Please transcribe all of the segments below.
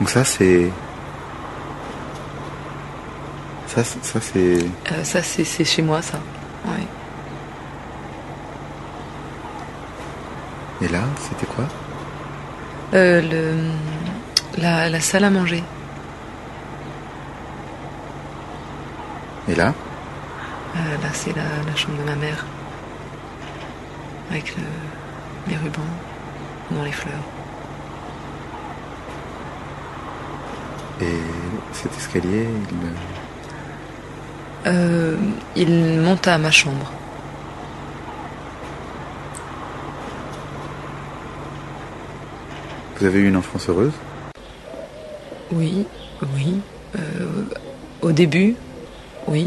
Donc ça c'est... Ça c'est... Ça c'est chez moi ça. Ouais. Et là, c'était quoi? La salle à manger. Et là? Là c'est la chambre de ma mère. Avec les rubans dans les fleurs. Et cet escalier, il monte à ma chambre. Vous avez eu une enfance heureuse? Oui. Au début, oui.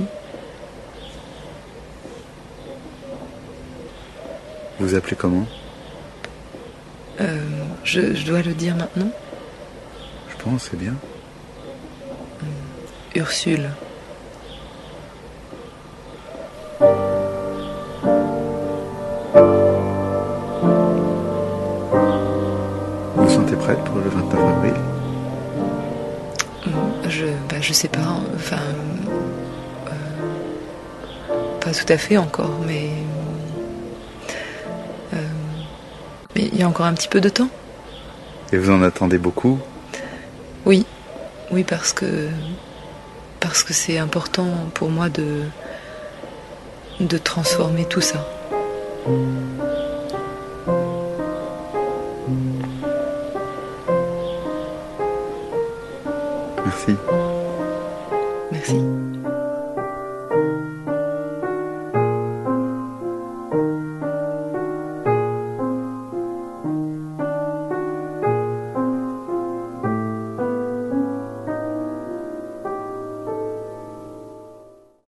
Vous vous appelez comment? Je dois le dire maintenant? Je pense, c'est bien. Ursule. Vous vous sentez prête pour le 29 avril? Je sais pas, enfin... pas tout à fait encore, mais il y a encore un petit peu de temps. Et vous en attendez beaucoup? Oui, parce que c'est important pour moi de transformer tout ça.